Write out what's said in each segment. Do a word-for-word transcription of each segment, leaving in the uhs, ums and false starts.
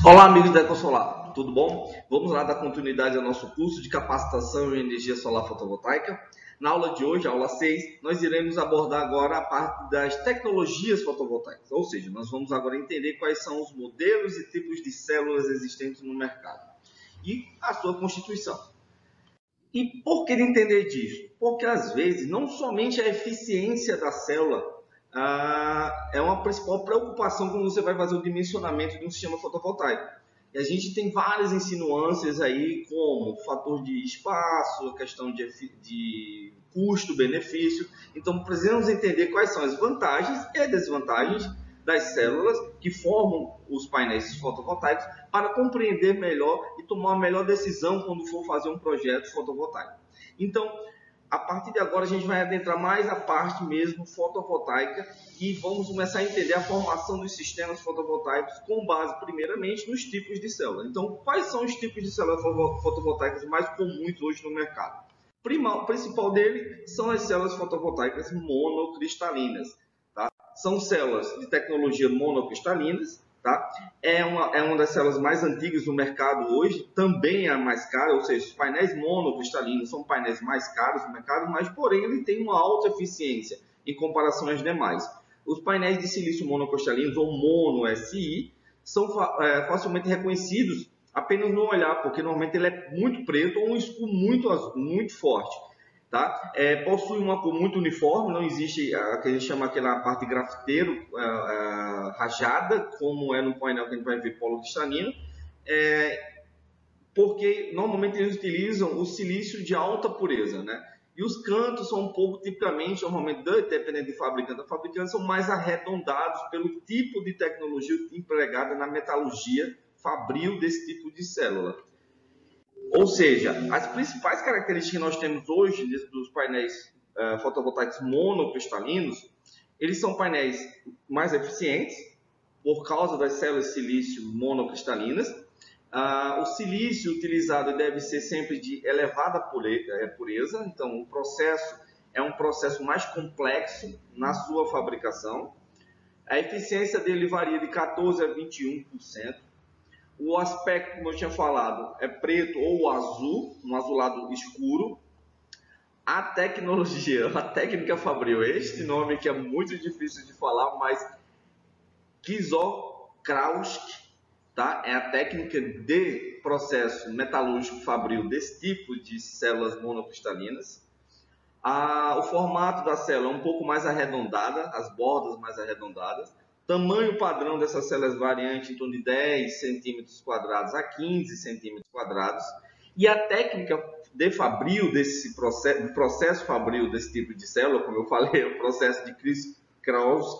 Olá, amigos da EcoSolar, tudo bom? Vamos lá dar continuidade ao nosso curso de capacitação em energia solar fotovoltaica. Na aula de hoje, a aula seis, nós iremos abordar agora a parte das tecnologias fotovoltaicas, ou seja, nós vamos agora entender quais são os modelos e tipos de células existentes no mercado e a sua constituição. E por que entender disso? Porque às vezes, não somente a eficiência da célula Ah, é uma principal preocupação quando você vai fazer o dimensionamento de um sistema fotovoltaico. E a gente tem várias insinuâncias aí, como o fator de espaço, a questão de, de custo-benefício. Então, precisamos entender quais são as vantagens e desvantagens das células que formam os painéis fotovoltaicos para compreender melhor e tomar a melhor decisão quando for fazer um projeto fotovoltaico. Então, a partir de agora a gente vai adentrar mais a parte mesmo fotovoltaica e vamos começar a entender a formação dos sistemas fotovoltaicos com base primeiramente nos tipos de célula. Então, quais são os tipos de células fotovoltaicas mais comuns hoje no mercado? O principal dele são as células fotovoltaicas monocristalinas. Tá? São células de tecnologia monocristalinas. Tá? É, uma, é uma das células mais antigas do mercado hoje, também é a mais cara, ou seja, os painéis monocristalinos são painéis mais caros no mercado, mas porém ele tem uma alta eficiência em comparação às demais. Os painéis de silício monocristalinos, ou mono-S I, são é, facilmente reconhecidos apenas no olhar, porque normalmente ele é muito preto ou um escuro muito azul, muito forte. Tá? É, possui uma cor muito uniforme, não existe a que a gente chama aquela parte grafiteiro é, é, rajada, como é no painel que a gente vai ver policristalino, é, porque normalmente eles utilizam o silício de alta pureza, né? E os cantos são um pouco, tipicamente, normalmente, dependendo de fabricante a fabricante, são mais arredondados pelo tipo de tecnologia empregada na metalurgia fabril desse tipo de célula. Ou seja, as principais características que nós temos hoje dos painéis uh, fotovoltaicos monocristalinos, eles são painéis mais eficientes por causa das células de silício monocristalinas. Uh, o silício utilizado deve ser sempre de elevada pureza, então o processo é um processo mais complexo na sua fabricação. A eficiência dele varia de quatorze a vinte e um por cento. O aspecto, como eu tinha falado, é preto ou azul, um azulado escuro. A tecnologia, a técnica fabril, este nome que é muito difícil de falar, mas Kizok-Krausk, tá? É a técnica de processo metalúrgico fabril desse tipo de células monocristalinas. Ah, o formato da célula é um pouco mais arredondada, as bordas mais arredondadas. Tamanho padrão dessas células variante em torno de dez centímetros quadrados a quinze centímetros quadrados. E a técnica de fabril desse processo, processo fabril desse tipo de célula, como eu falei, é o processo de Kizok-Krausk,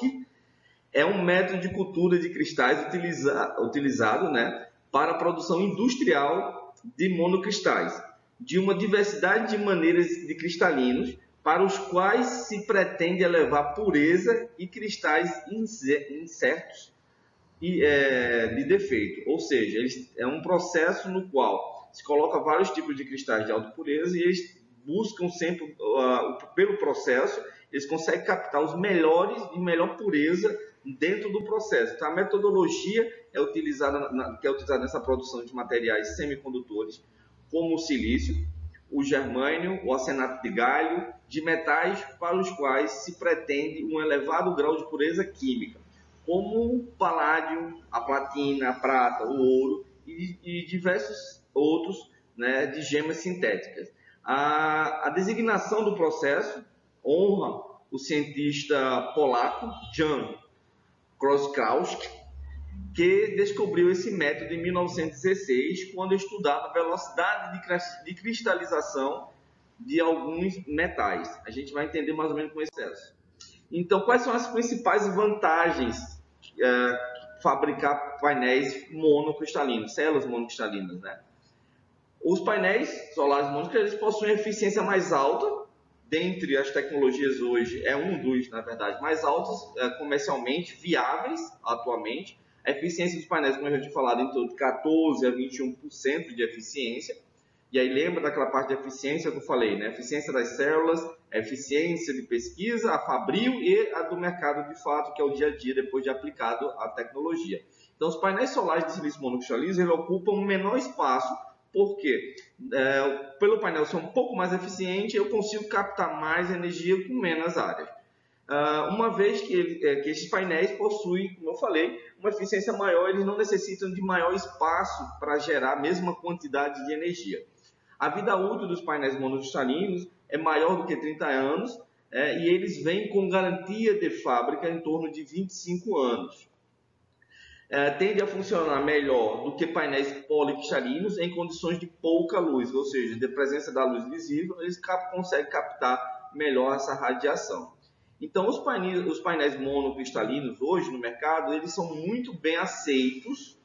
é um método de cultura de cristais utiliza, utilizado né, para a produção industrial de monocristais, de uma diversidade de maneiras de cristalinos, para os quais se pretende elevar pureza e cristais incertos e, é, de defeito. Ou seja, eles, é um processo no qual se coloca vários tipos de cristais de alta pureza e eles buscam sempre, uh, pelo processo, eles conseguem captar os melhores e melhor pureza dentro do processo. Então, a metodologia é utilizada, na, que é utilizada nessa produção de materiais semicondutores, como o silício, o germânio, o arsenato de galho, de metais para os quais se pretende um elevado grau de pureza química, como o paládio, a platina, a prata, o ouro e, e diversos outros né, de gemas sintéticas. A, a designação do processo honra o cientista polaco Jan Kizok-Krausk, que descobriu esse método em mil novecentos e dezesseis, quando estudava a velocidade de cristalização de alguns metais. A gente vai entender mais ou menos com esse processo. Então, quais são as principais vantagens de é, fabricar painéis monocristalinos, células monocristalinas, né? Os painéis solares monocristalinos possuem eficiência mais alta, dentre as tecnologias hoje, é um dos, na verdade, mais altos, é, comercialmente viáveis atualmente. A eficiência dos painéis, como eu já tinha falado, em torno de quatorze a vinte e um por cento de eficiência. E aí lembra daquela parte de eficiência que eu falei, né? Eficiência das células, a eficiência de pesquisa, a fabril e a do mercado de fato, que é o dia a dia depois de aplicado a tecnologia. Então, os painéis solares de silício monocristalino eles ocupam um menor espaço, porque é, pelo painel ser um pouco mais eficiente, eu consigo captar mais energia com menos áreas. Uh, uma vez que, ele, é, que esses painéis possuem, como eu falei, uma eficiência maior, eles não necessitam de maior espaço para gerar a mesma quantidade de energia. A vida útil dos painéis monocristalinos é maior do que trinta anos é, e eles vêm com garantia de fábrica em torno de vinte e cinco anos. É, tende a funcionar melhor do que painéis policristalinos em condições de pouca luz, ou seja, de presença da luz visível, eles cap conseguem captar melhor essa radiação. Então, os painéis, os painéis monocristalinos hoje no mercado, eles são muito bem aceitos,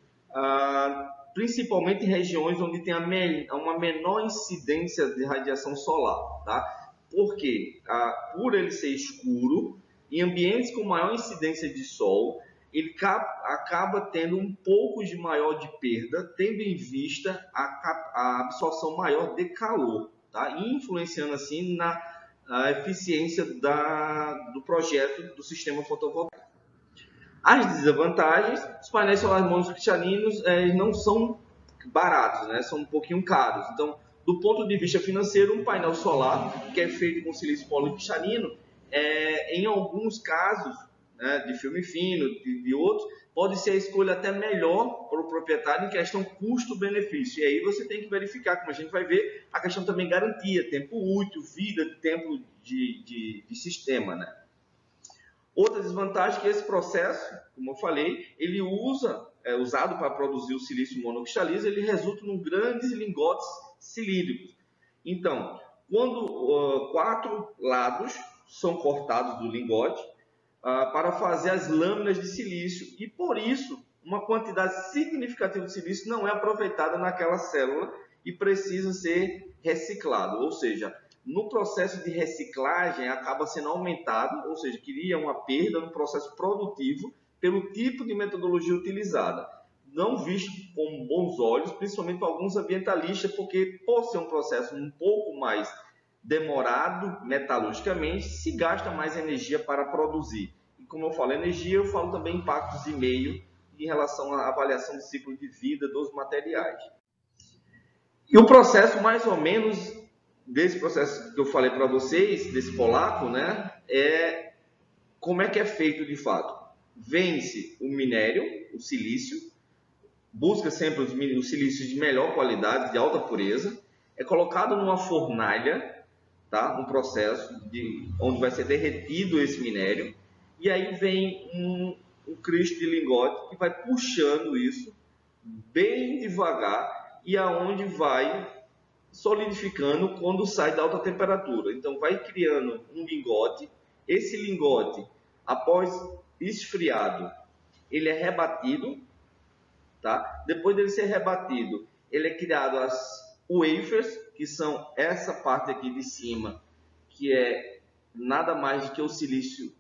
ah, principalmente em regiões onde tem a me uma menor incidência de radiação solar, tá? Porque, ah, por ele ser escuro, em ambientes com maior incidência de sol, ele acaba tendo um pouco de maior de perda, tendo em vista a, a absorção maior de calor, tá? E influenciando assim na a eficiência da, do projeto do sistema fotovoltaico. As desvantagens, os painéis solares monocristalinos eh, não são baratos, né? São um pouquinho caros. Então, do ponto de vista financeiro, um painel solar que é feito com silício policristalino, é, em alguns casos, né, de filme fino, de, de outros, pode ser a escolha até melhor para o proprietário em questão custo-benefício. E aí você tem que verificar, como a gente vai ver, a questão também garantia, tempo útil, vida, tempo de, de, de sistema, né? Outra desvantagem é que esse processo, como eu falei, ele usa, é usado para produzir o silício monocristalino, ele resulta em grandes lingotes cilíndricos. Então, quando uh, quatro lados são cortados do lingote, Uh, para fazer as lâminas de silício e, por isso, uma quantidade significativa de silício não é aproveitada naquela célula e precisa ser reciclado. Ou seja, no processo de reciclagem acaba sendo aumentado, ou seja, cria uma perda no processo produtivo pelo tipo de metodologia utilizada. Não visto com bons olhos, principalmente para alguns ambientalistas, porque por ser um processo um pouco mais demorado metalurgicamente, se gasta mais energia para produzir. E como eu falo energia, eu falo também impactos de meio em relação à avaliação do ciclo de vida dos materiais. E o processo, mais ou menos, desse processo que eu falei para vocês, desse polaco, né, é como é que é feito de fato. Vence o minério, o silício, busca sempre os, os silícios de melhor qualidade, de alta pureza, é colocado numa fornalha, tá? Um processo de, onde vai ser derretido esse minério, e aí vem um, um cristo de lingote que vai puxando isso bem devagar e aonde vai solidificando quando sai da alta temperatura. Então vai criando um lingote, esse lingote, após esfriado, ele é rebatido, tá? Depois dele ser rebatido, ele é criado as wafers, que são essa parte aqui de cima, que é nada mais do que o silício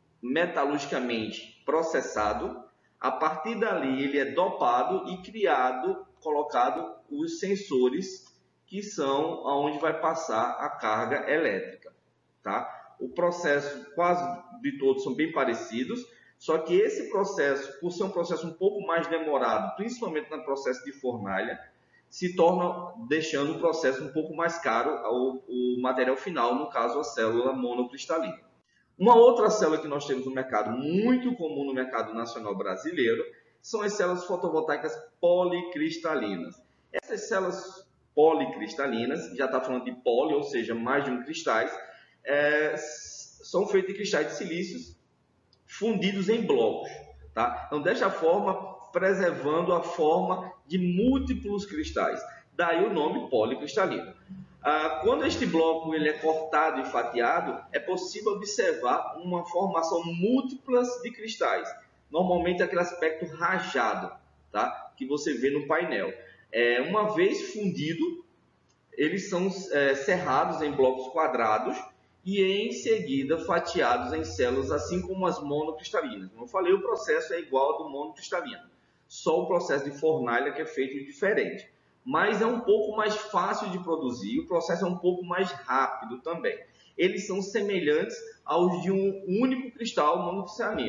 metalurgicamente processado. A partir dali ele é dopado e criado, colocado os sensores que são aonde vai passar a carga elétrica, tá? O processo quase de todos são bem parecidos, só que esse processo, por ser um processo um pouco mais demorado, principalmente no processo de fornalha, se torna deixando o processo um pouco mais caro ao, o material final, no caso a célula monocristalina. Uma outra célula que nós temos no mercado, muito comum no mercado nacional brasileiro, são as células fotovoltaicas policristalinas. Essas células policristalinas, já está falando de poli, ou seja, mais de um cristais, é, são feitas de cristais de silícios fundidos em blocos, tá? Então, desta forma, preservando a forma de múltiplos cristais. Daí o nome policristalino. Ah, quando este bloco ele é cortado e fatiado, é possível observar uma formação múltipla de cristais. Normalmente aquele aspecto rajado, tá? Que você vê no painel. É, uma vez fundido, eles são é, serrados em blocos quadrados e em seguida fatiados em células, assim como as monocristalinas. Como eu falei, o processo é igual ao do monocristalino. Só o processo de fornalha que é feito diferente. Mas é um pouco mais fácil de produzir, o processo é um pouco mais rápido também. Eles são semelhantes aos de um único cristal monocristalino.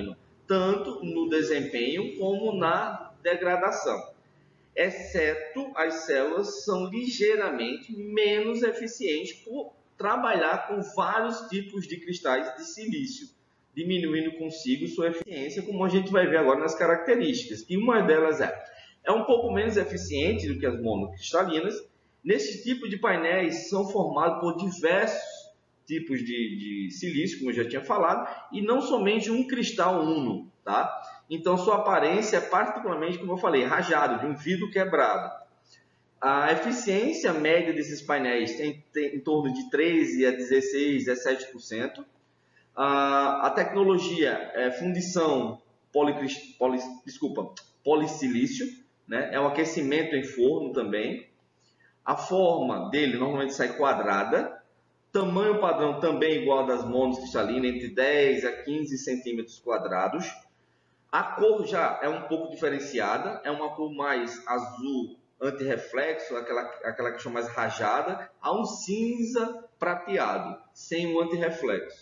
tanto no desempenho como na degradação, exceto as células são ligeiramente menos eficientes por trabalhar com vários tipos de cristais de silício, diminuindo consigo sua eficiência, como a gente vai ver agora nas características, que uma delas é, é um pouco menos eficiente do que as monocristalinas. Nesse tipo de painéis são formados por diversos tipos de, de silício, como eu já tinha falado, e não somente um cristal uno, tá? Então, sua aparência é particularmente, como eu falei, rajado, de um vidro quebrado. A eficiência média desses painéis tem, tem em torno de treze a dezesseis, dezessete por cento. A, a tecnologia é fundição policrist, poli, desculpa, polissilício, né? É um aquecimento em forno também. A forma dele normalmente sai quadrada. Tamanho padrão também igual ao das monocristalinas, entre dez a quinze centímetros quadrados. A cor já é um pouco diferenciada, é uma cor mais azul antirreflexo, aquela, aquela que chama mais rajada, a um cinza prateado, sem o antirreflexo.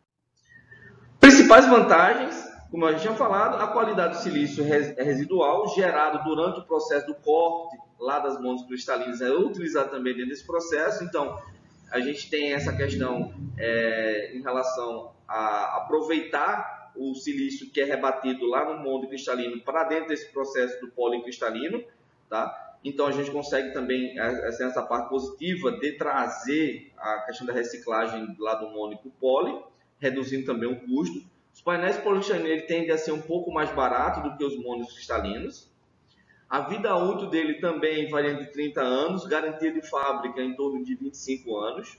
Principais vantagens, como eu já tinha falado, a qualidade do silício é residual, gerado durante o processo do corte lá das monocristalinas, é utilizado também dentro desse processo. Então, a gente tem essa questão é, em relação a aproveitar o silício que é rebatido lá no monocristalino para dentro desse processo do policristalino, tá? Então a gente consegue também essa, essa parte positiva de trazer a questão da reciclagem lá do mono para o poli, reduzindo também o custo. Os painéis policristalinos tendem a ser um pouco mais baratos do que os monocristalinos. A vida útil dele também varia de trinta anos, garantia de fábrica em torno de vinte e cinco anos.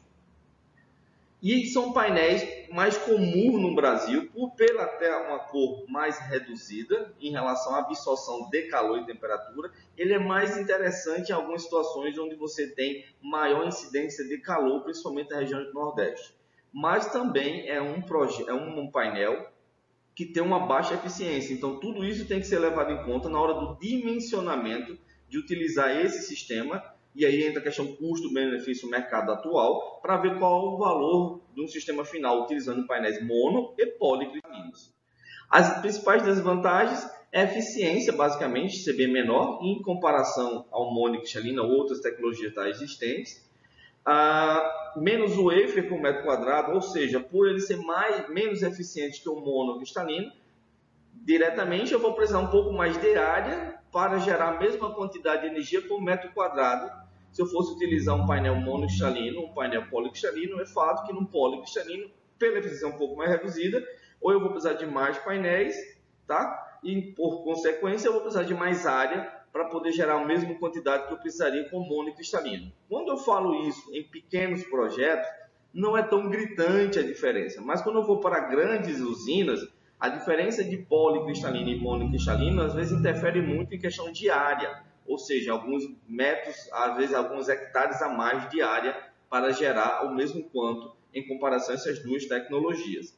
E são painéis mais comuns no Brasil, por pela ter uma cor mais reduzida em relação à absorção de calor e temperatura. Ele é mais interessante em algumas situações onde você tem maior incidência de calor, principalmente na região do Nordeste. Mas também é um, é um painel que tem uma baixa eficiência. Então, tudo isso tem que ser levado em conta na hora do dimensionamento de utilizar esse sistema. E aí entra a questão custo-benefício mercado atual, para ver qual o valor de um sistema final, utilizando painéis mono e policristalinos. As principais desvantagens é a eficiência, basicamente, ser bem menor, em comparação ao monocristalino ou outras tecnologias já existentes. Ah, menos wafer por metro quadrado, ou seja, por ele ser mais, menos eficiente que o monocristalino, diretamente eu vou precisar um pouco mais de área para gerar a mesma quantidade de energia por metro quadrado. Se eu fosse utilizar um painel monocristalino, um painel policristalino, é fato que no policristalino, pela eficiência um pouco mais reduzida, ou eu vou precisar de mais painéis, tá? E por consequência eu vou precisar de mais área para poder gerar a mesma quantidade que eu precisaria com monocristalino. Quando eu falo isso em pequenos projetos, não é tão gritante a diferença, mas quando eu vou para grandes usinas, a diferença de policristalino e monocristalino às vezes interfere muito em questão de área, ou seja, alguns metros, às vezes alguns hectares a mais de área para gerar o mesmo quanto em comparação a essas duas tecnologias.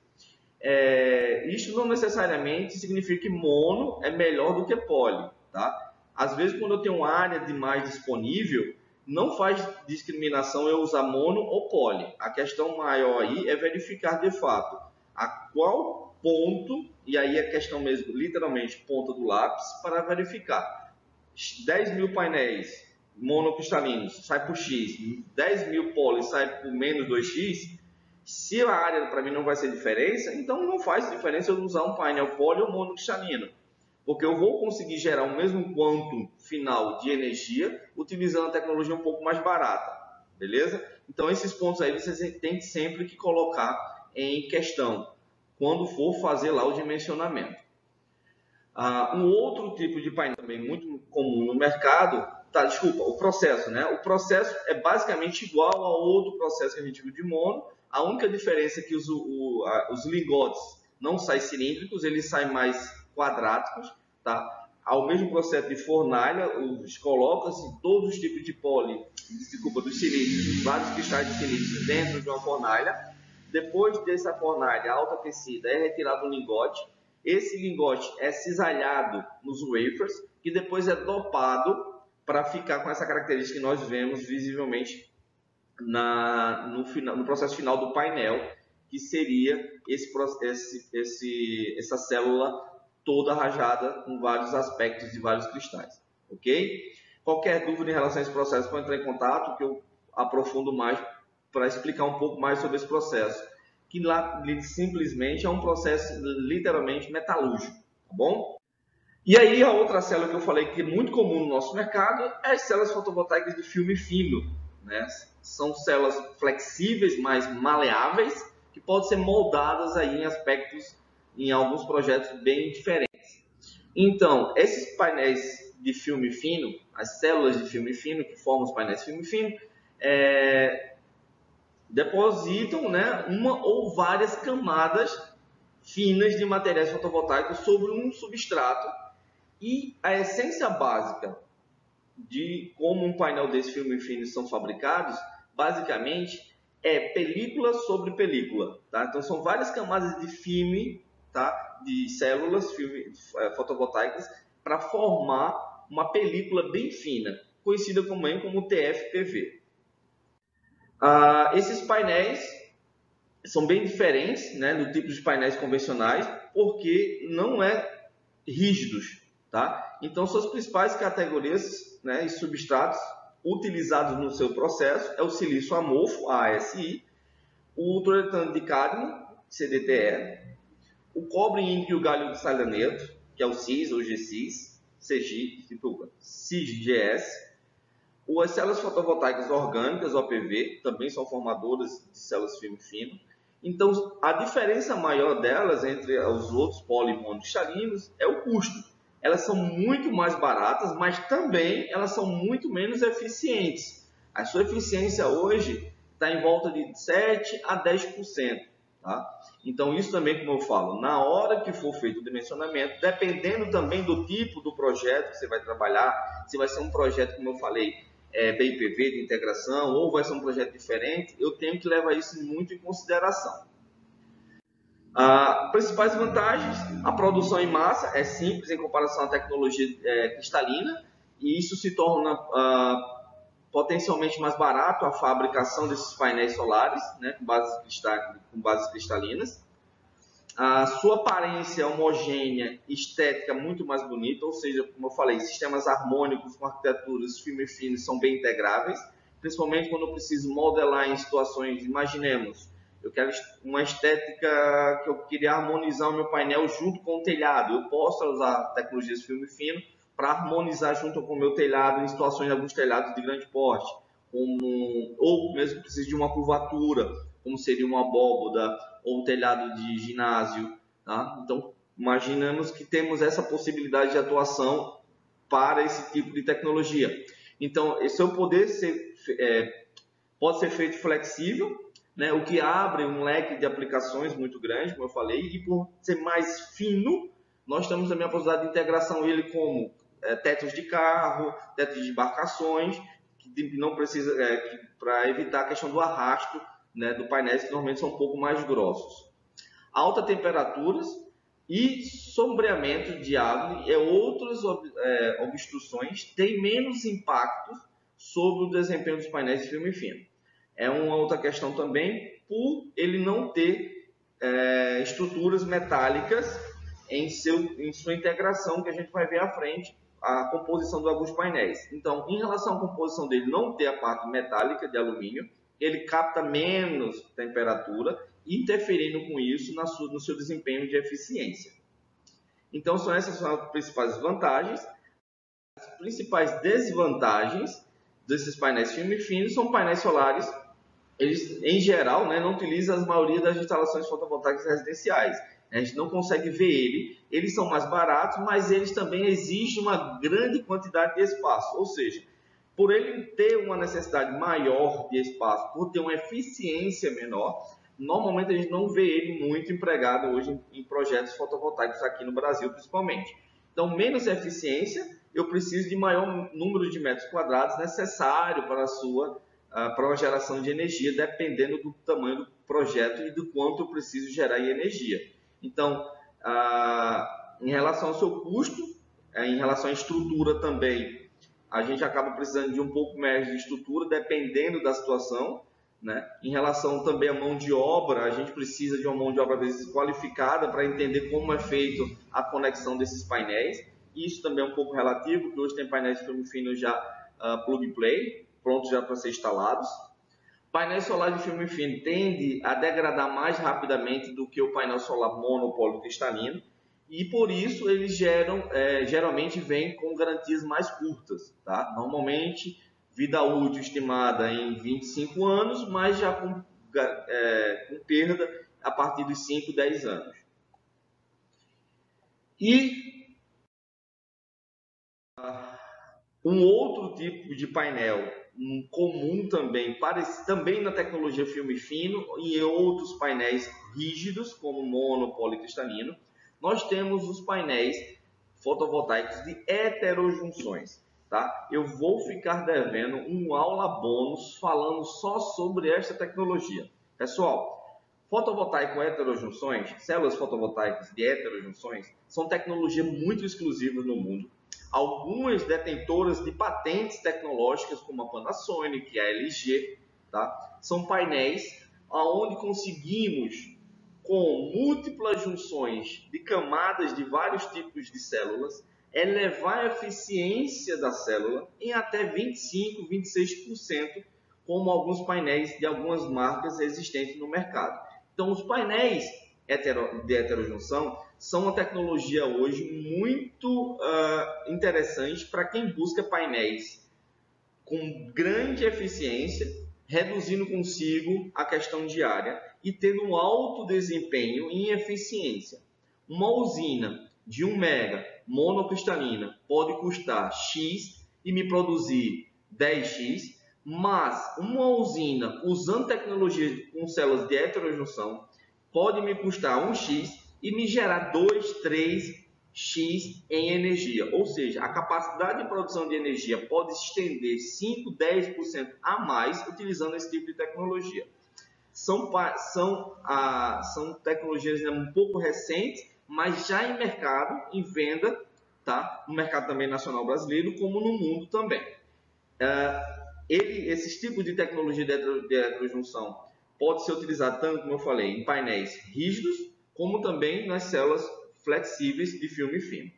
É, isso não necessariamente significa que mono é melhor do que poli, tá? Às vezes, quando eu tenho área demais disponível, não faz discriminação eu usar mono ou poli. A questão maior aí é verificar de fato a qual ponto, e aí a questão mesmo, literalmente, ponta do lápis, para verificar. dez mil painéis monocristalinos sai por X, dez mil poli sai por menos dois x, se a área para mim não vai ser diferença, então não faz diferença eu usar um painel poli ou monocristalino, porque eu vou conseguir gerar o mesmo quanto final de energia utilizando a tecnologia um pouco mais barata, beleza? Então esses pontos aí você tem sempre que colocar em questão quando for fazer lá o dimensionamento. Ah, um outro tipo de painel também muito comum no mercado, tá, desculpa, o processo, né? O processo é basicamente igual ao outro processo que a gente viu de mono, a única diferença é que os, o, a, os lingotes não saem cilíndricos, eles saem mais quadráticos, tá? Ao mesmo processo de fornalha, os colocam-se todos os tipos de poli, desculpa, dos cilíndricos, vários cristais de cilíndricos dentro de uma fornalha. Depois dessa fornalha autoaquecida é retirado o lingote. Esse lingote é cisalhado nos wafers, que depois é dopado para ficar com essa característica que nós vemos visivelmente na, no, final, no processo final do painel, que seria esse, esse, esse, essa célula toda rajada com vários aspectos de vários cristais, ok? Qualquer dúvida em relação a esse processo, pode entrar em contato que eu aprofundo mais para explicar um pouco mais sobre esse processo, que lá simplesmente é um processo literalmente metalúrgico, tá bom? E aí a outra célula que eu falei que é muito comum no nosso mercado é as células fotovoltaicas de filme fino, né? São células flexíveis, mais maleáveis, que podem ser moldadas aí em aspectos, em alguns projetos bem diferentes. Então, esses painéis de filme fino, as células de filme fino, que formam os painéis de filme fino, é, depositam, né, uma ou várias camadas finas de materiais fotovoltaicos sobre um substrato, e a essência básica de como um painel desse filme fino são fabricados, basicamente, é película sobre película, tá? Então são várias camadas de filme, tá? De células filme, é, fotovoltaicas para formar uma película bem fina, conhecida também como T F P V. Ah, esses painéis são bem diferentes, né, do tipo de painéis convencionais, porque não é rígidos, tá? Então, suas principais categorias, né, e substratos utilizados no seu processo é o silício amorfo, A S I, o toluetanado de cádmio, C D T E, o cobre ímpio e o galho de salianeto, que é o C I S ou G C I S, C G, C I S G S, as células fotovoltaicas orgânicas, O P V, também são formadoras de células filme fino. Então, a diferença maior delas entre os outros polimonocristalinos é o custo. Elas são muito mais baratas, mas também elas são muito menos eficientes. A sua eficiência hoje está em volta de sete a dez por cento. Tá? Então, isso também, como eu falo, na hora que for feito o dimensionamento, dependendo também do tipo do projeto que você vai trabalhar, se vai ser um projeto, como eu falei, é, B I P V de integração, ou vai ser um projeto diferente, eu tenho que levar isso muito em consideração. Ah, principais vantagens: a produção em massa é simples em comparação à tecnologia é, cristalina, e isso se torna ah, potencialmente mais barato a fabricação desses painéis solares, né, com, bases cristal, com bases cristalinas. A sua aparência homogênea, estética muito mais bonita, ou seja, como eu falei, sistemas harmônicos com arquiteturas filme fino são bem integráveis, principalmente quando eu preciso modelar em situações, imaginemos, eu quero uma estética que eu queria harmonizar o meu painel junto com o telhado. Eu posso usar tecnologias filme fino para harmonizar junto com o meu telhado em situações de alguns telhados de grande porte, como, ou mesmo preciso de uma curvatura, como seria uma abóboda ou um telhado de ginásio. Tá? Então, imaginamos que temos essa possibilidade de atuação para esse tipo de tecnologia. Então, esse é o poder ser, é, pode ser feito flexível, né, o que abre um leque de aplicações muito grande, como eu falei, e por ser mais fino, nós temos também a possibilidade de integração ele como é, tetos de carro, tetos de embarcações, que não precisa, é, para evitar a questão do arrasto, né, do painéis que normalmente são um pouco mais grossos. Alta temperaturas e sombreamento de água e outras é, obstruções têm menos impacto sobre o desempenho dos painéis de filme fino. É uma outra questão também por ele não ter é, estruturas metálicas em, seu, em sua integração, que a gente vai ver à frente, a composição de alguns painéis. Então, em relação à composição dele não ter a parte metálica de alumínio, ele capta menos temperatura, interferindo com isso na sua, no seu desempenho de eficiência. Então, são essas as principais vantagens. As principais desvantagens desses painéis filme fino são painéis solares. Eles, em geral, né, não utilizam a maioria das instalações fotovoltaicas residenciais. A gente não consegue ver ele. Eles são mais baratos, mas eles também exigem uma grande quantidade de espaço. Ou seja, por ele ter uma necessidade maior de espaço, por ter uma eficiência menor, normalmente a gente não vê ele muito empregado hoje em projetos fotovoltaicos aqui no Brasil, principalmente. Então, menos eficiência, eu preciso de maior número de metros quadrados necessário para a sua para uma geração de energia, dependendo do tamanho do projeto e do quanto eu preciso gerar em energia. Então, ah, em relação ao seu custo, em relação à estrutura também, a gente acaba precisando de um pouco mais de estrutura, dependendo da situação. né? Em relação também à mão de obra, a gente precisa de uma mão de obra às vezes qualificada para entender como é feito a conexão desses painéis. Isso também é um pouco relativo, porque hoje tem painéis de filme fino já uh, plug and play, prontos já para ser instalados. Painéis solares de filme fino tende a degradar mais rapidamente do que o painel solar mono policristalino, e por isso eles geram, é, geralmente vêm com garantias mais curtas, tá? Normalmente vida útil estimada em vinte e cinco anos, mas já com, é, com perda a partir dos cinco, dez anos. E um outro tipo de painel um comum também, parece, também na tecnologia filme fino e em outros painéis rígidos, como mono, policristalino, nós temos os painéis fotovoltaicos de heterojunções. Tá? Eu vou ficar devendo um aula bônus falando só sobre esta tecnologia. Pessoal, fotovoltaico heterojunções, células fotovoltaicas de heterojunções, são tecnologias muito exclusivas no mundo. Algumas detentoras de patentes tecnológicas, como a Panasonic, a L G, tá? São painéis onde conseguimos, com múltiplas junções de camadas de vários tipos de células, elevar a eficiência da célula em até vinte e cinco, vinte e seis por cento, como alguns painéis de algumas marcas existentes no mercado. Então, os painéis hetero, de heterojunção são uma tecnologia hoje muito uh, interessante para quem busca painéis com grande eficiência, reduzindo consigo a questão de área e tendo um alto desempenho em eficiência. Uma usina de um mega monocristalina pode custar X e me produzir dez X, mas uma usina usando tecnologia com células de heterojunção pode me custar um X e me gerar dois, três X em energia. Ou seja, a capacidade de produção de energia pode estender cinco, dez por cento a mais utilizando esse tipo de tecnologia. São, são, ah, são tecnologias um pouco recentes, mas já em mercado, em venda, tá? No mercado também nacional brasileiro, como no mundo também. Uh, ele, esses tipos de tecnologia de heterojunção pode ser utilizado tanto, como eu falei, em painéis rígidos, como também nas células flexíveis de filme fino.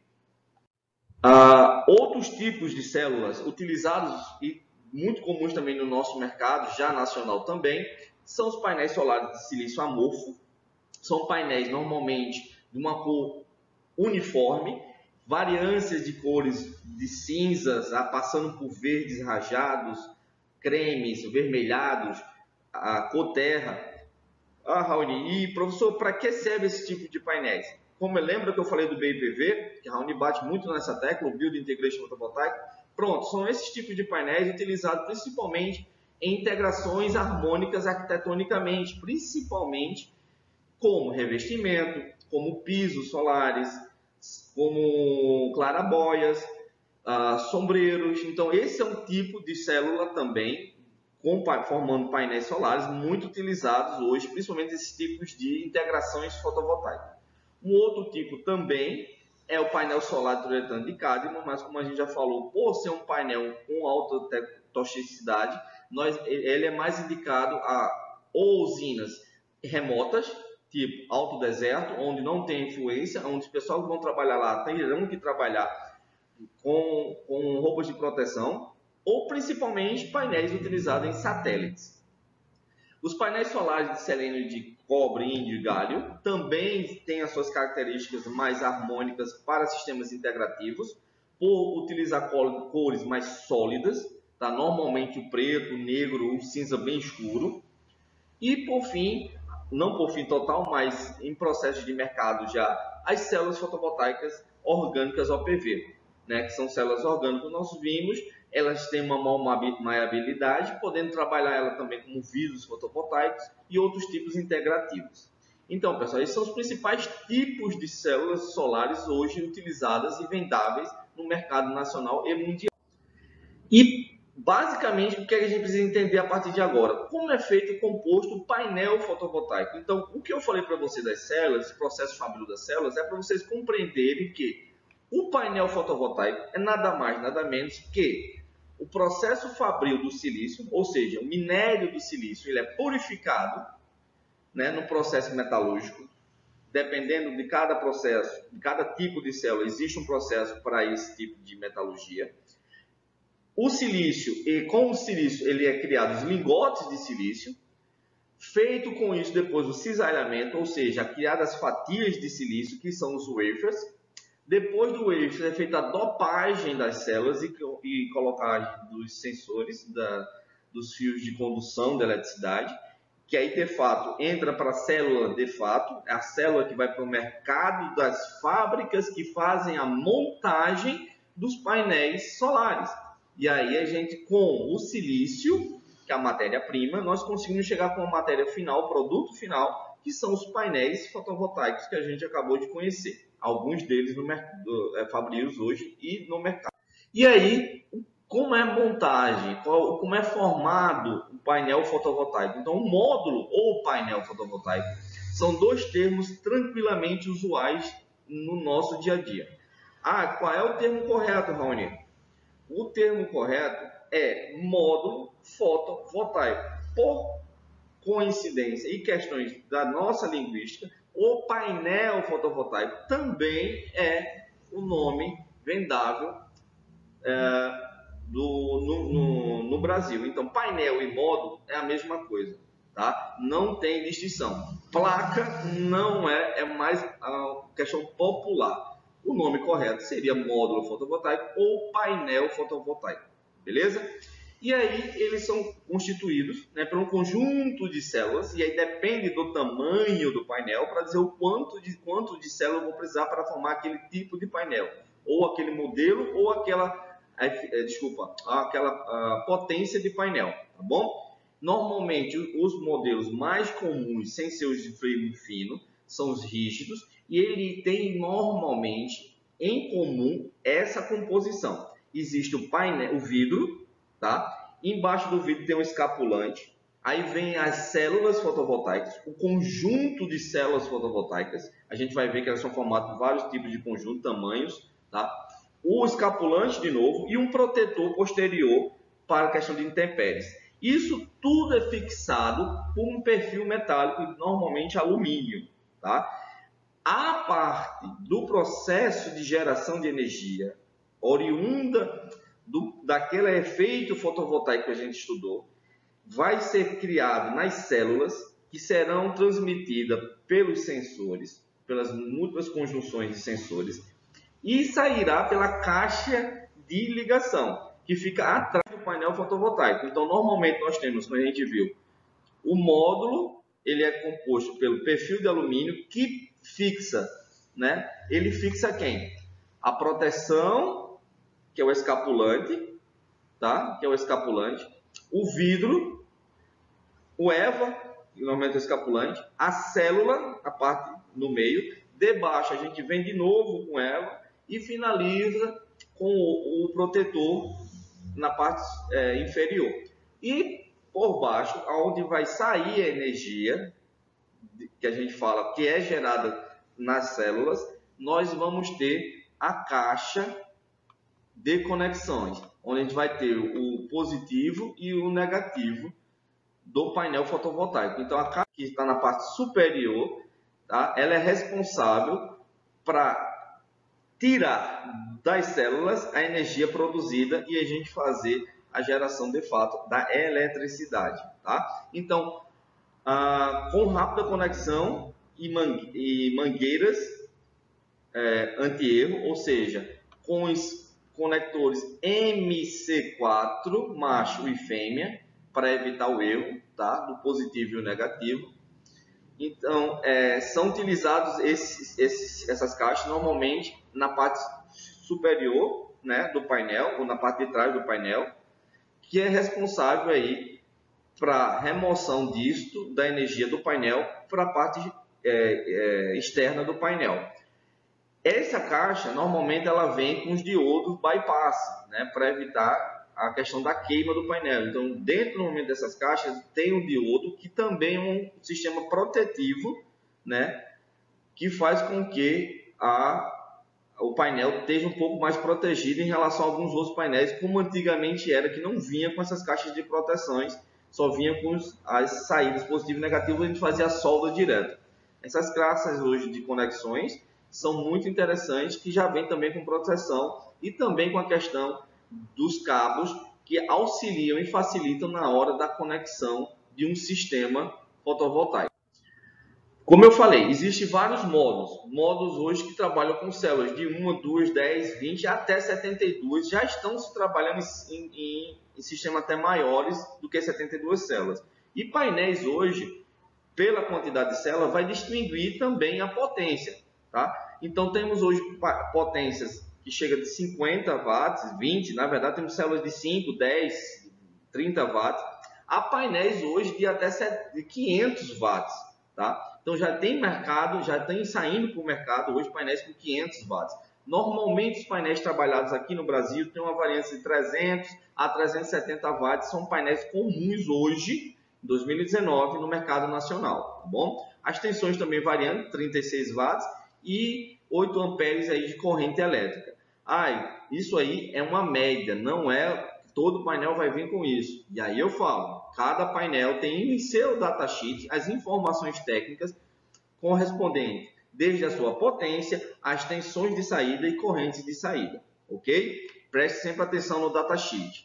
Uh, outros tipos de células utilizados e muito comuns também no nosso mercado, já nacional também, são os painéis solares de silício amorfo. São painéis normalmente de uma cor uniforme, variâncias de cores de cinzas, passando por verdes rajados, cremes, vermelhados, a cor terra. Ah, Raoni, e professor, para que serve esse tipo de painéis? Como lembra que eu falei do B I P V, que a Raoni bate muito nessa tecla, o Build Integration Photovoltaic? Pronto, são esses tipos de painéis utilizados principalmente em integrações harmônicas arquitetonicamente, principalmente como revestimento, como pisos solares, como clarabóias, uh, sombreiros. Então, esse é um tipo de célula também, com, formando painéis solares, muito utilizados hoje, principalmente esses tipos de integrações fotovoltaicas. Um outro tipo também é o painel solar de toluretano de cádmio, mas como a gente já falou, por ser um painel com alta toxicidade, nós, ele é mais indicado a ou usinas remotas, tipo alto deserto, onde não tem influência, onde os pessoal que vão trabalhar lá terão que trabalhar com, com roupas de proteção, ou principalmente painéis utilizados em satélites. Os painéis solares de selênio, de cobre, índio e galho também têm as suas características mais harmônicas para sistemas integrativos, por utilizar cores mais sólidas, tá? Normalmente o preto, o negro, o cinza bem escuro. E por fim, não por fim total, mas em processo de mercado já, as células fotovoltaicas orgânicas O P V, né, que são células orgânicas que nós vimos, elas têm uma maior maleabilidade, podendo trabalhar ela também como vidros fotovoltaicos e outros tipos integrativos. Então, pessoal, esses são os principais tipos de células solares hoje utilizadas e vendáveis no mercado nacional e mundial. E basicamente, o que a gente precisa entender a partir de agora? Como é feito o composto o painel fotovoltaico? Então, o que eu falei para você das células, esse processo fabril das células, é para vocês compreenderem que o painel fotovoltaico é nada mais, nada menos que o processo fabril do silício, ou seja, o minério do silício, ele é purificado, né, no processo metalúrgico. Dependendo de cada processo, de cada tipo de célula, existe um processo para esse tipo de metalurgia. O silício, e com o silício, ele é criado os lingotes de silício. Feito com isso depois o cisalhamento, ou seja, criadas fatias de silício, que são os wafers. Depois do wafer é feita a dopagem das células e, e colocagem dos sensores, da, dos fios de condução da eletricidade, que aí de fato entra para a célula de fato, é a célula que vai para o mercado das fábricas que fazem a montagem dos painéis solares. E aí a gente, com o silício, que é a matéria-prima, nós conseguimos chegar com a matéria final, o produto final, que são os painéis fotovoltaicos que a gente acabou de conhecer. Alguns deles no mercado, é, fabricados hoje e no mercado. E aí, como é a montagem, qual, como é formado o painel fotovoltaico? Então, o módulo ou painel fotovoltaico são dois termos tranquilamente usuais no nosso dia a dia. Ah, qual é o termo correto, Raoni? O termo correto é módulo fotovoltaico. Por coincidência e questões da nossa linguística, o painel fotovoltaico também é o nome vendável é, do, no, no, no Brasil. Então, painel e módulo é a mesma coisa, tá? Não tem distinção. Placa não é, é mais a questão popular. O nome correto seria módulo fotovoltaico ou painel fotovoltaico. Beleza? E aí eles são constituídos, né, por um conjunto de células, e aí depende do tamanho do painel para dizer o quanto de, quanto de célula eu vou precisar para formar aquele tipo de painel, ou aquele modelo, ou aquela, é, desculpa, aquela a potência de painel, tá bom? Normalmente os modelos mais comuns, sem ser os de freio fino, são os rígidos, e ele tem normalmente em comum essa composição. Existe o painel, o vidro, tá? Embaixo do vidro tem um escapulante. Aí vem as células fotovoltaicas, o conjunto de células fotovoltaicas. A gente vai ver que elas são formadas por vários tipos de conjunto, tamanhos, tá? O escapulante de novo e um protetor posterior para a questão de intempéries. Isso tudo é fixado por um perfil metálico, normalmente alumínio, tá? A parte do processo de geração de energia oriunda do, daquele efeito fotovoltaico que a gente estudou, vai ser criado nas células que serão transmitidas pelos sensores, pelas múltiplas conjunções de sensores, e sairá pela caixa de ligação, que fica atrás do painel fotovoltaico. Então, normalmente nós temos, como a gente viu, o módulo, ele é composto pelo perfil de alumínio que fixa, né? Ele fixa quem? A proteção, que é o escapulante, tá? Que é o escapulante, o vidro, o EVA, que normalmente é o escapulante, a célula, a parte no meio, debaixo a gente vem de novo com EVA e finaliza com o, o protetor na parte é, inferior. E por baixo, onde vai sair a energia, que a gente fala que é gerada nas células, nós vamos ter a caixa de conexões, onde a gente vai ter o positivo e o negativo do painel fotovoltaico. Então, a caixa que está na parte superior, tá? Ela é responsável para tirar das células a energia produzida e a gente fazer a geração de fato da eletricidade, tá? Então, ah, com rápida conexão e, mangue e mangueiras é, anti-erro, ou seja, com os conectores M C quatro, macho e fêmea, para evitar o erro, tá? Do positivo e o negativo. Então, é, são utilizados esses, esses, essas caixas normalmente na parte superior, né, do painel, ou na parte de trás do painel, que é responsável aí para remoção disto, da energia do painel, para a parte é, é, externa do painel. Essa caixa, normalmente, ela vem com os diodos bypass, né, para evitar a questão da queima do painel. Então, dentro normalmente dessas caixas, tem um diodo que também é um sistema protetivo, né, que faz com que a, o painel esteja um pouco mais protegido em relação a alguns outros painéis, como antigamente era, que não vinha com essas caixas de proteções, só vinha com as saídas positivas e negativas, a gente fazia a solda direto. Essas classes hoje de conexões são muito interessantes, que já vem também com proteção e também com a questão dos cabos que auxiliam e facilitam na hora da conexão de um sistema fotovoltaico. Como eu falei, existem vários modos. Modos hoje que trabalham com células de uma, duas, dez, vinte até setenta e duas. Já estão se trabalhando em, em, em sistemas até maiores do que setenta e duas células. E painéis hoje, pela quantidade de células, vai distinguir também a potência. Tá? Então temos hoje potências que chegam de cinquenta watts, vinte, na verdade temos células de cinco, dez, trinta watts. Há painéis hoje de até quinhentos watts. Tá? Então já tem mercado, já tem saindo para o mercado hoje painéis com quinhentos watts. Normalmente os painéis trabalhados aqui no Brasil têm uma variância de trezentos a trezentos e setenta watts, são painéis comuns hoje, em dois mil e dezenove, no mercado nacional. Tá bom? As tensões também variando, trinta e seis watts e oito amperes aí de corrente elétrica. Ai, isso aí é uma média, não é todo painel vai vir com isso. E aí eu falo, cada painel tem em seu datasheet as informações técnicas correspondentes, desde a sua potência, as tensões de saída e correntes de saída, ok? Preste sempre atenção no datasheet.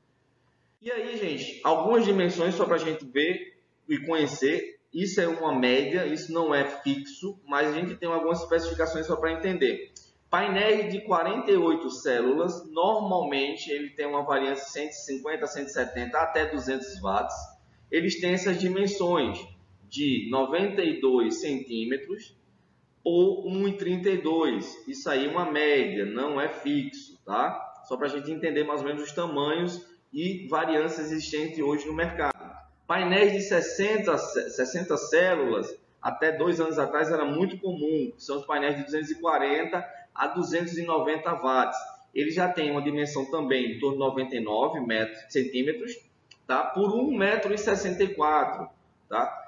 E aí, gente, algumas dimensões só para a gente ver e conhecer. Isso é uma média, isso não é fixo, mas a gente tem algumas especificações só para entender. Painéis de quarenta e oito células, normalmente ele tem uma variância de cento e cinquenta, cento e setenta até duzentos watts. Eles têm essas dimensões de noventa e dois centímetros ou um e trinta e dois. Isso aí é uma média, não é fixo, tá? Só para a gente entender mais ou menos os tamanhos e variâncias existentes hoje no mercado. Painéis de sessenta, sessenta células, até dois anos atrás era muito comum, são os painéis de duzentos e quarenta a duzentos e noventa watts. Ele já tem uma dimensão também em torno de noventa e nove centímetros, tá? Por um metro e sessenta e quatro. Tá?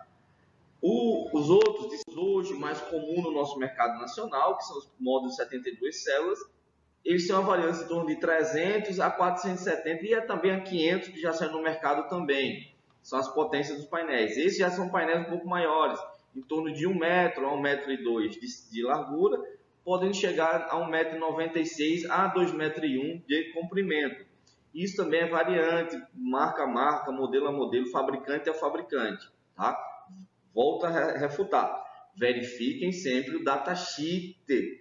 O, os outros, hoje mais comum no nosso mercado nacional, que são os modos de setenta e duas células, eles têm uma variância em torno de trezentos a quatrocentos e setenta e é também a quinhentos, que já saiu no mercado também. São as potências dos painéis. Esses já são painéis um pouco maiores, em torno de um metro a um metro e dois de, de largura, podendo chegar a um metro e noventa e seis a dois metros e um de comprimento. Isso também é variante, marca a marca, modelo a modelo, fabricante a fabricante. Tá? Volto a refutar. Verifiquem sempre o datasheet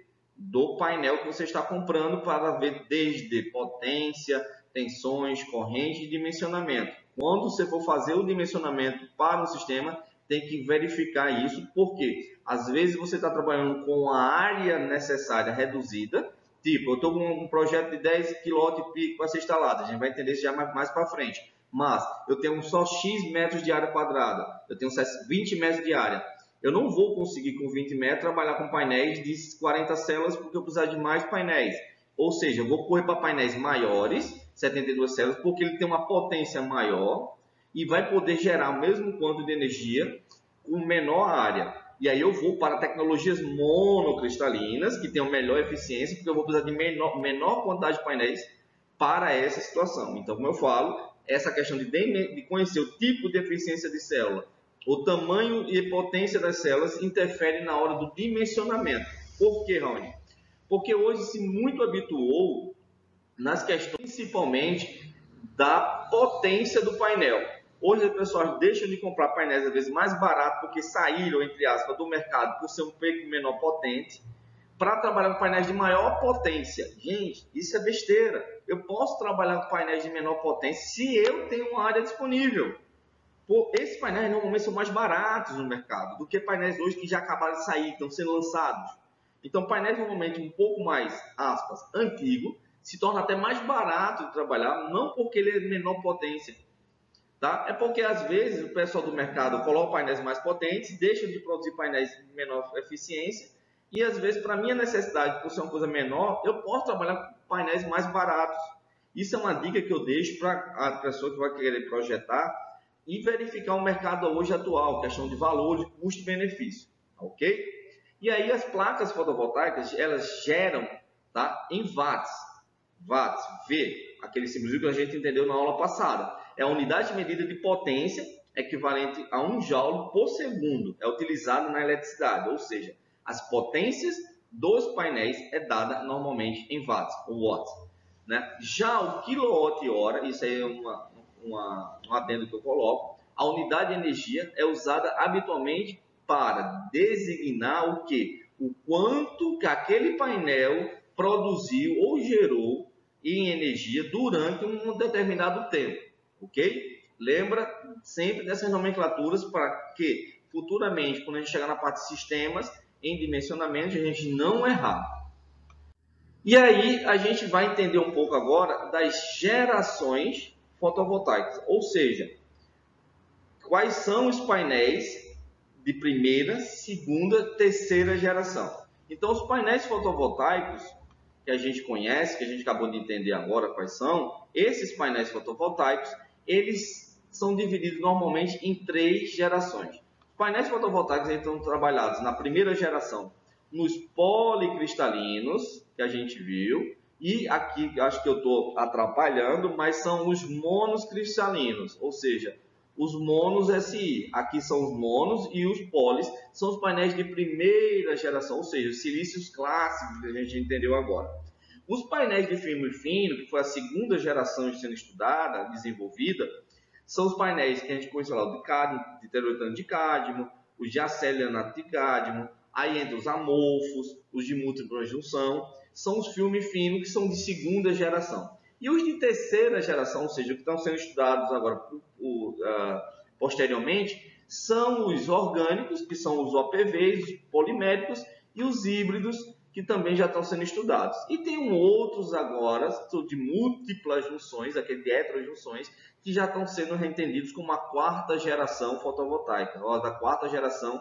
do painel que você está comprando para ver desde potência, tensões, corrente e dimensionamento. Quando você for fazer o dimensionamento para o sistema, tem que verificar isso, porque às vezes você está trabalhando com a área necessária reduzida, tipo, eu estou com um projeto de dez quilowatt-peak para ser instalado, a gente vai entender isso já mais, mais para frente, mas eu tenho só X metros de área quadrada, eu tenho vinte metros de área, eu não vou conseguir com vinte metros trabalhar com painéis de quarenta células, porque eu preciso de mais painéis, ou seja, eu vou correr para painéis maiores, setenta e duas células, porque ele tem uma potência maior, e vai poder gerar o mesmo quanto de energia com menor área. E aí eu vou para tecnologias monocristalinas, que tenham melhor eficiência, porque eu vou precisar de menor, menor quantidade de painéis para essa situação. Então, como eu falo, essa questão de, de conhecer o tipo de eficiência de célula, o tamanho e potência das células interfere na hora do dimensionamento. Por quê, Raoni? Porque hoje se muito habituou nas questões principalmente da potência do painel. Hoje as pessoas deixam de comprar painéis às vezes mais baratos porque saíram, entre aspas, do mercado por ser um pouco menor potente, para trabalhar com painéis de maior potência. Gente, isso é besteira. Eu posso trabalhar com painéis de menor potência se eu tenho uma área disponível. Pô, esses painéis normalmente são mais baratos no mercado do que painéis hoje que já acabaram de sair, estão sendo lançados. Então, painéis normalmente um pouco mais, aspas, antigo, se torna até mais barato de trabalhar, não porque ele é de menor potência. Tá? É porque às vezes o pessoal do mercado coloca painéis mais potentes, deixa de produzir painéis de menor eficiência e às vezes para minha necessidade, por ser uma coisa menor, eu posso trabalhar com painéis mais baratos. Isso é uma dica que eu deixo para a pessoa que vai querer projetar e verificar o mercado hoje atual, questão de valor, de custo-benefício, ok? E aí as placas fotovoltaicas, elas geram tá? Em watts. Watts, V, aquele símbolo que a gente entendeu na aula passada. É a unidade de medida de potência equivalente a um joule por segundo. É utilizado na eletricidade, ou seja, as potências dos painéis é dada normalmente em watts ou watts, né? Já o quilowatt-hora, isso aí é uma, uma, um adendo que eu coloco, a unidade de energia é usada habitualmente para designar o que? O quanto que aquele painel produziu ou gerou em energia durante um determinado tempo, ok? Lembra sempre dessas nomenclaturas para que futuramente, quando a gente chegar na parte de sistemas, em dimensionamento, a gente não errar. E aí a gente vai entender um pouco agora das gerações fotovoltaicas, ou seja, quais são os painéis de primeira, segunda, terceira geração. Então, os painéis fotovoltaicos que a gente conhece, que a gente acabou de entender agora quais são, esses painéis fotovoltaicos, eles são divididos normalmente em três gerações. Os painéis fotovoltaicos estão trabalhados na primeira geração nos policristalinos, que a gente viu, e aqui acho que eu estou atrapalhando, mas são os monos cristalinos, ou seja, os monos S I. Aqui são os monos e os polis são os painéis de primeira geração, ou seja, os silícios clássicos que a gente entendeu agora. Os painéis de filme fino, que foi a segunda geração sendo estudada, desenvolvida, são os painéis que a gente conhece lá, o de cádmio, de teroetano de cádmio, os de acelionato de cádmio, aí entra os amorfos, os de múltipla junção, são os filmes finos que são de segunda geração. E os de terceira geração, ou seja, que estão sendo estudados agora uh, posteriormente, são os orgânicos, que são os O P Vs, os poliméricos, e os híbridos, que também já estão sendo estudados. E tem um outros agora, de múltiplas junções, aquele de heterojunções, que já estão sendo entendidos como a quarta geração fotovoltaica, ou da quarta geração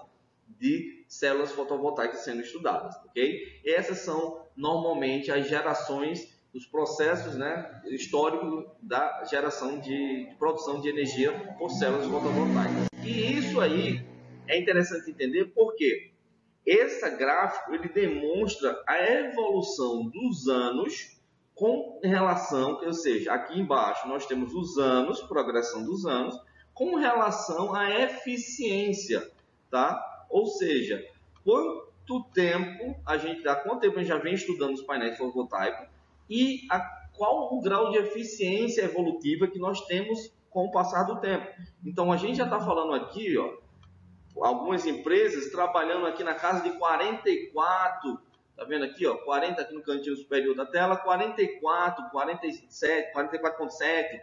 de células fotovoltaicas sendo estudadas, ok? Essas são normalmente as gerações, os processos, né, históricos da geração de, de produção de energia por células fotovoltaicas. E isso aí é interessante entender porque esse gráfico ele demonstra a evolução dos anos com relação, ou seja, aqui embaixo nós temos os anos, progressão dos anos, com relação à eficiência, tá? Ou seja, quanto tempo a gente, há quanto tempo a gente já vem estudando os painéis fotovoltaicos e a, qual o grau de eficiência evolutiva que nós temos com o passar do tempo. Então, a gente já está falando aqui, ó, algumas empresas trabalhando aqui na casa de quarenta e quatro, tá vendo aqui, ó, quarenta aqui no cantinho superior da tela, quarenta e quatro, quarenta e sete, quarenta e quatro vírgula sete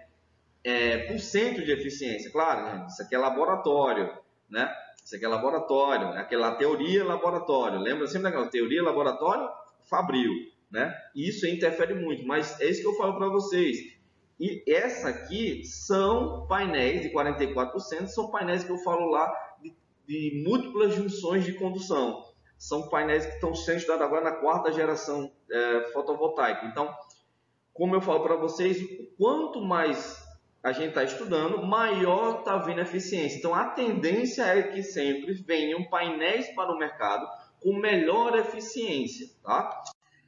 é, por cento de eficiência. Claro, gente, isso aqui é laboratório, né? Isso aqui é laboratório, aquela teoria laboratório. Lembra sempre daquela teoria laboratório? Fabril, né? E isso interfere muito, mas é isso que eu falo para vocês. E essa aqui são painéis de quarenta e quatro por cento, são painéis que eu falo lá de, de múltiplas junções de condução. São painéis que estão sendo estudados agora na quarta geração é, fotovoltaica. Então, como eu falo para vocês, quanto mais a gente está estudando, maior está vindo a eficiência. Então, a tendência é que sempre venham painéis para o mercado com melhor eficiência, tá?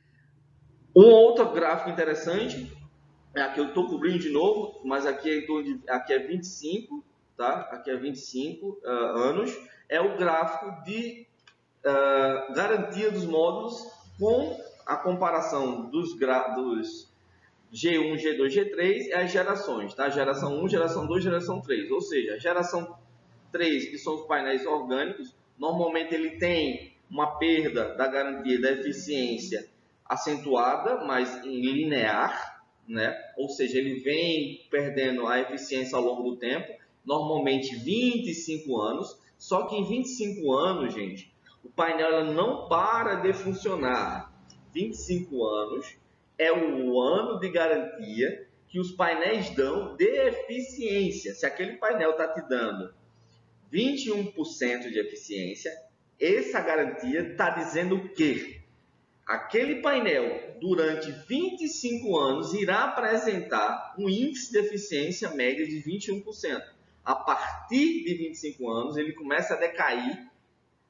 Um outro gráfico interessante, aqui eu estou cobrindo de novo, mas aqui é, de, aqui é vinte e cinco, tá? Aqui é vinte e cinco uh, anos, é o gráfico de uh, garantia dos módulos com a comparação dos, dos G um, G dois, G três é as gerações, tá? Geração um, geração dois, geração três. Ou seja, a geração três, que são os painéis orgânicos, normalmente ele tem uma perda da garantia da eficiência acentuada, mas em linear, né? Ou seja, ele vem perdendo a eficiência ao longo do tempo, normalmente vinte e cinco anos, só que em vinte e cinco anos, gente, o painel ela não para de funcionar. vinte e cinco anos é o ano de garantia que os painéis dão de eficiência. Se aquele painel está te dando vinte e um por cento de eficiência, essa garantia está dizendo o quê? Aquele painel, durante vinte e cinco anos, irá apresentar um índice de eficiência média de vinte e um por cento. A partir de vinte e cinco anos, ele começa a decair,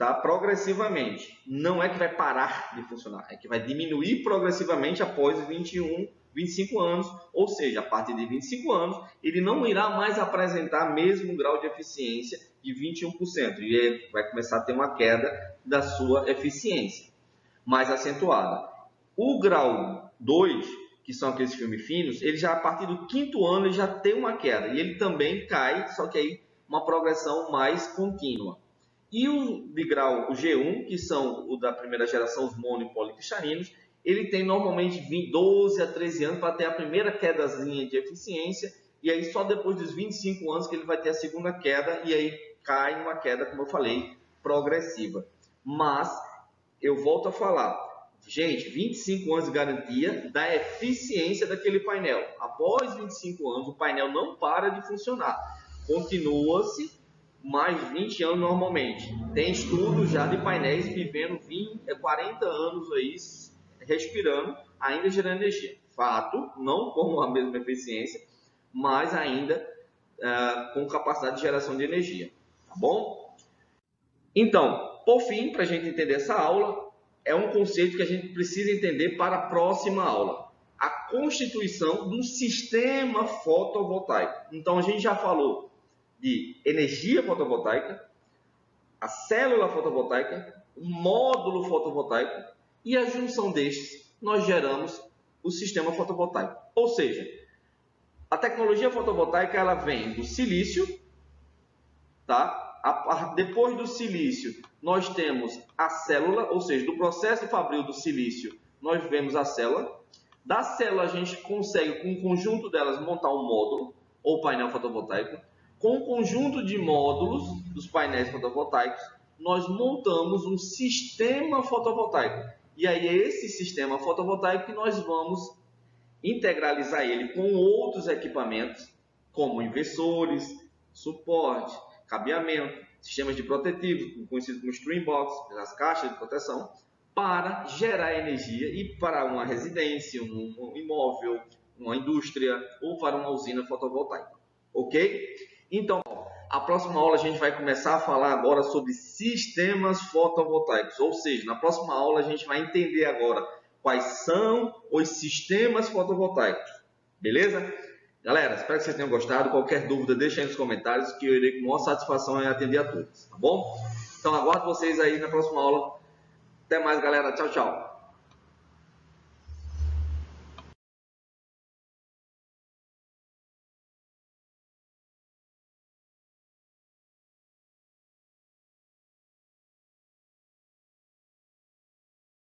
tá? Progressivamente. Não é que vai parar de funcionar, é que vai diminuir progressivamente após os vinte e um, vinte e cinco anos, ou seja, a partir de vinte e cinco anos, ele não irá mais apresentar mesmo grau de eficiência de vinte e um por cento, e ele vai começar a ter uma queda da sua eficiência, mais acentuada. O grau dois, que são aqueles filmes finos, ele já a partir do quinto ano ele já tem uma queda, e ele também cai, só que aí uma progressão mais contínua. E o de grau G um, que são o da primeira geração, os mono e policristalinos, ele tem normalmente doze a treze anos para ter a primeira quedazinha de eficiência, e aí só depois dos vinte e cinco anos que ele vai ter a segunda queda, e aí cai uma queda, como eu falei, progressiva. Mas, eu volto a falar, gente, vinte e cinco anos de garantia da eficiência daquele painel. Após vinte e cinco anos, o painel não para de funcionar, continua-se mais vinte anos normalmente. Tem estudos já de painéis vivendo vinte, quarenta anos aí, respirando, ainda gerando energia. Fato, não com a mesma eficiência, mas ainda uh, com capacidade de geração de energia. Tá bom? Então, por fim, para a gente entender essa aula, é um conceito que a gente precisa entender para a próxima aula. A constituição do sistema fotovoltaico. Então, a gente já falou de energia fotovoltaica, a célula fotovoltaica, o módulo fotovoltaico, e a junção destes nós geramos o sistema fotovoltaico. Ou seja, a tecnologia fotovoltaica ela vem do silício, tá? A, depois do silício nós temos a célula, ou seja, do processo fabril do silício nós vemos a célula. Da célula a gente consegue com um conjunto delas montar um módulo ou painel fotovoltaico. Com o conjunto de módulos dos painéis fotovoltaicos, nós montamos um sistema fotovoltaico. E aí é esse sistema fotovoltaico que nós vamos integralizar ele com outros equipamentos, como inversores, suporte, cabeamento, sistemas de protetivos, conhecidos como string box, as caixas de proteção, para gerar energia e para uma residência, um imóvel, uma indústria ou para uma usina fotovoltaica. Ok? Então, a próxima aula a gente vai começar a falar agora sobre sistemas fotovoltaicos, ou seja, na próxima aula a gente vai entender agora quais são os sistemas fotovoltaicos, beleza? Galera, espero que vocês tenham gostado. Qualquer dúvida, deixa aí nos comentários que eu irei com maior satisfação em atender a todos, tá bom? Então, aguardo vocês aí na próxima aula. Até mais, galera. Tchau, tchau.